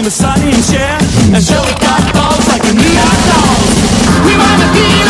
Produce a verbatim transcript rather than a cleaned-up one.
in the sunny chair and show got balls like a neon dolls. We wanna be